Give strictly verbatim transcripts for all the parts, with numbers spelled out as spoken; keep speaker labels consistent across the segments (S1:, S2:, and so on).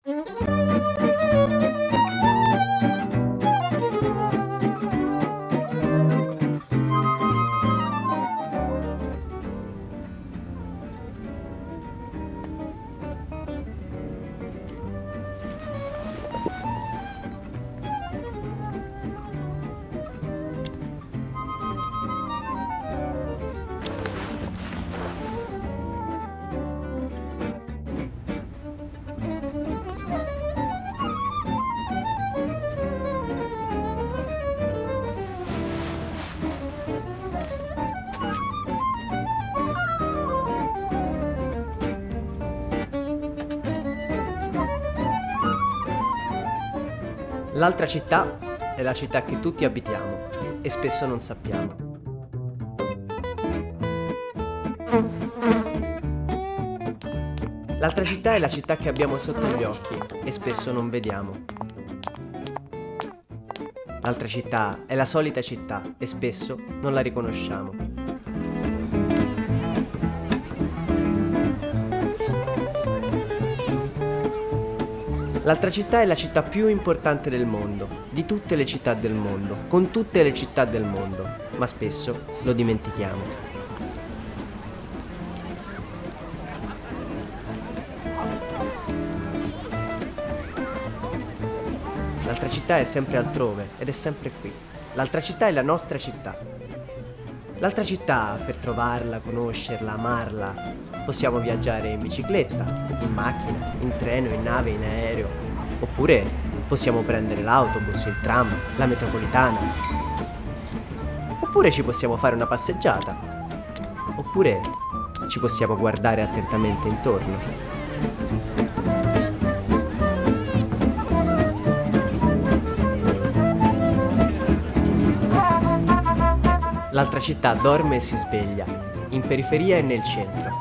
S1: L'altra città è la città che tutti abitiamo e spesso non sappiamo. L'altra città è la città che abbiamo sotto gli occhi e spesso non vediamo. L'altra città è la solita città e spesso non la riconosciamo. L'altra città è la città più importante del mondo, di tutte le città del mondo, con tutte le città del mondo, ma spesso lo dimentichiamo. L'altra città è sempre altrove ed è sempre qui. L'altra città è la nostra città. L'altra città, per trovarla, conoscerla, amarla, possiamo viaggiare in bicicletta, in macchina, in treno, in nave, in aereo, oppure possiamo prendere l'autobus, il tram, la metropolitana, oppure ci possiamo fare una passeggiata, oppure ci possiamo guardare attentamente intorno. L'altra città dorme e si sveglia, in periferia e nel centro.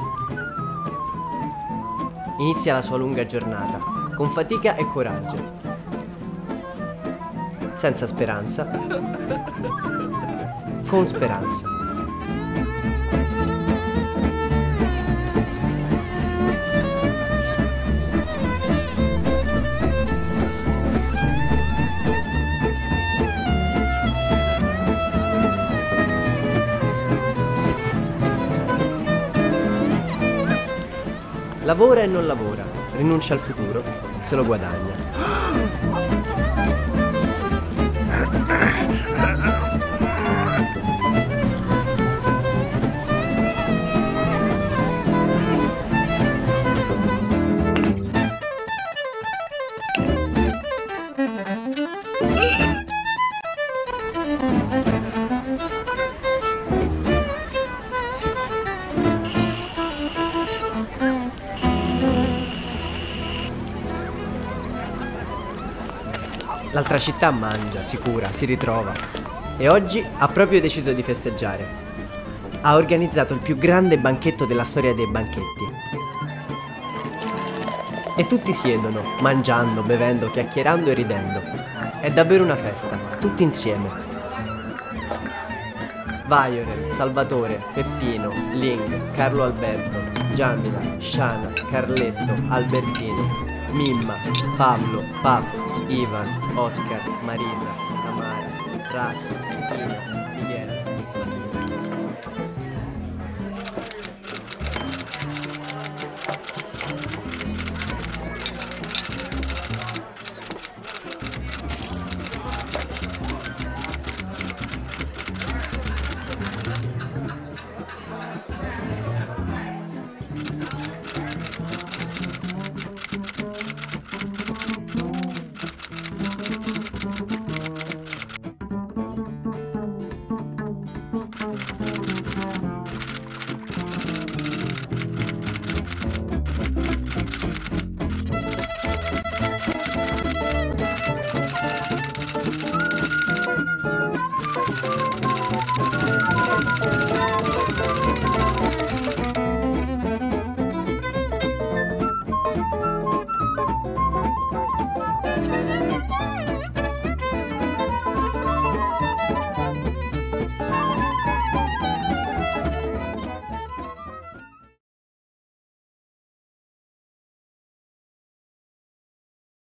S1: Inizia la sua lunga giornata, con fatica e coraggio. Senza speranza, con speranza. Lavora e non lavora, rinuncia al futuro, se lo guadagna. L'altra città mangia, si cura, si ritrova e oggi ha proprio deciso di festeggiare. Ha organizzato il più grande banchetto della storia dei banchetti. E tutti siedono, mangiando, bevendo, chiacchierando e ridendo. È davvero una festa, tutti insieme. Violet, Salvatore, Peppino, Ling, Carlo Alberto, Gianna, Shana, Carletto, Albertino, Mimma, Pablo, Pap, Ivan, Oscar, Marisa, Tamara, Raz,